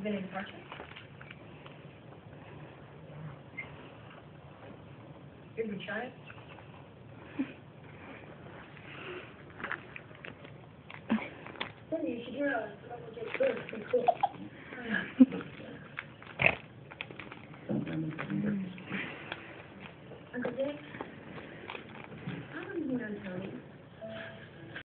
been in Carson? You're a child? You should hear us. It's pretty cool. Uncle Dick?